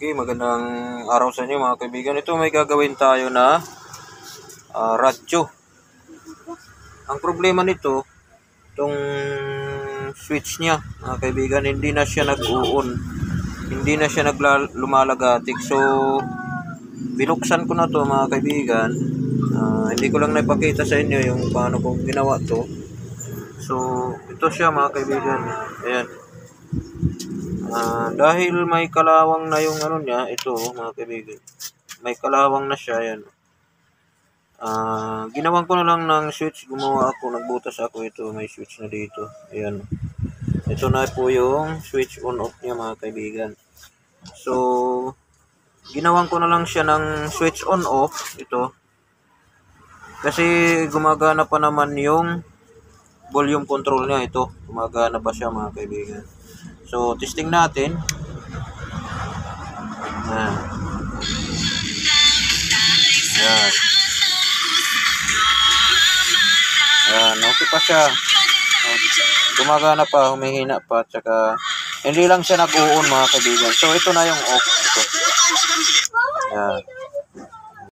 Okay, magandang araw sa inyo mga kaibigan. Ito may gagawin tayo na radyo. Ang problema nito, itong switch niya mga kaibigan, hindi na siya nag-on. Hindi na siya lumalagatik. So, binuksan ko na to mga kaibigan. Hindi ko lang naipakita sa inyo yung paano ko ginawa to. So, ito siya mga kaibigan. Ayan. Dahil may kalawang na yung ano niya, ito mga kaibigan. May kalawang na siya, yan. Ginawan ko na lang ng switch, gumawa ako, nagbutas ako ito, may switch na dito. Ayan. Ito na po yung switch on off niya mga kaibigan. So, ginawan ko na lang siya ng switch on off, ito. Kasi gumagana pa naman yung volume control niya, ito. Gumagana pa siya mga kaibigan. So, testing natin. Ayan. Ayan. Ayan, okay pa siya. Gumagana pa, humihina pa, tsaka hindi lang siya nag-on mga kaibigan. So, ito na yung off. Ito. Ayan.